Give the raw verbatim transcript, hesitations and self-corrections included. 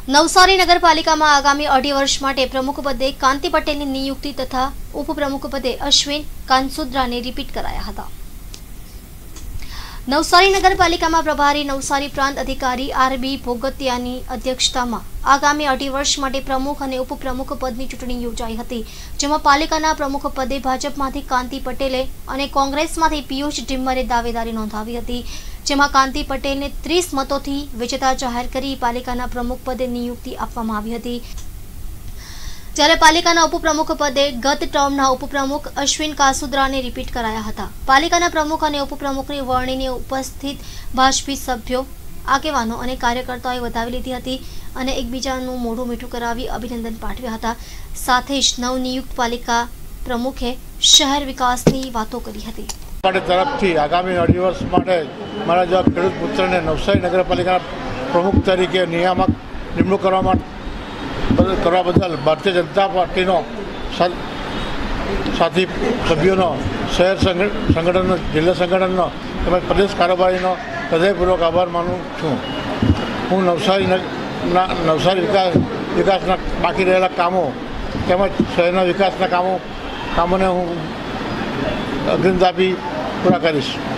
નવસારી નગરપાલિકામાં આગામી અઢી વર્ષ માટે પ્રમુખ પદે કાંતિ પટેલની નિયુક્તિ તથા ઉપપ્રમુખ પદે અશ્વિન કાનસુદ્રાને રિપીટ કરાયા હતા। નવસારી નગરપાલિકામાં પ્રભારી નવસારી પ્રાંત અધિકારી આરબી ભોગતિયાની અધ્યક્ષતામાં આગામી અઢી વર્ષ માટે પ્રમુખ અને ઉપપ્રમુખ પદની ચૂંટણી યોજાઈ હતી, જેમાં પાલિકાના પ્રમુખ પદે ભાજપમાંથી કાંતિ પટેલે અને કોંગ્રેસમાંથી પિયુષ ઢિમ્મરે દાવેદારી નોંધાવી હતી, જેમાં કાંતિ પટેલને ત્રીસ મતોથી વિજેતા જાહેર કરી પાલિકાના પ્રમુખ પદે નિયુક્તિ આપવામાં આવી હતી, જ્યારે પાલિકાના ઉપપ્રમુખ પદે ગત ટર્મના ઉપપ્રમુખ અશ્વિન કાસુદ્રાને રિપીટ કરાયા હતા। પાલિકાના પ્રમુખ અને ઉપપ્રમુખની વરણીને ઉપસ્થિત ભાજપી સભ્યો, આગેવાનો અને કાર્યકર્તાઓએ વધાવી લીધી હતી અને એકબીજાનું મોઢું મીઠું કરાવી અભિનંદન પાઠવ્યા હતા। સાથે જ નવનિયુક્ત પાલિકા પ્રમુખે શહેર વિકાસની વાતો કરી હતી। તરફથી આગામી અઢી વર્ષ માટે મારા જેવા ખેડૂત પુત્રને નવસારી નગરપાલિકાના પ્રમુખ તરીકે નિયામક નિમણૂક કરવામાં કરવા બદલ ભારતીય જનતા પાર્ટીનો સાથી સભ્યોનો, શહેર સંગઠનનો, જિલ્લા સંગઠનનો તેમજ પ્રદેશ કારોબારીનો હૃદયપૂર્વક આભાર માનું છું। હું નવસારીના નવસારી વિકાસ વિકાસના બાકી રહેલા કામો તેમજ શહેરના વિકાસના કામો કામોને હું અગ્રિમતા આપી પૂરા કરીશ।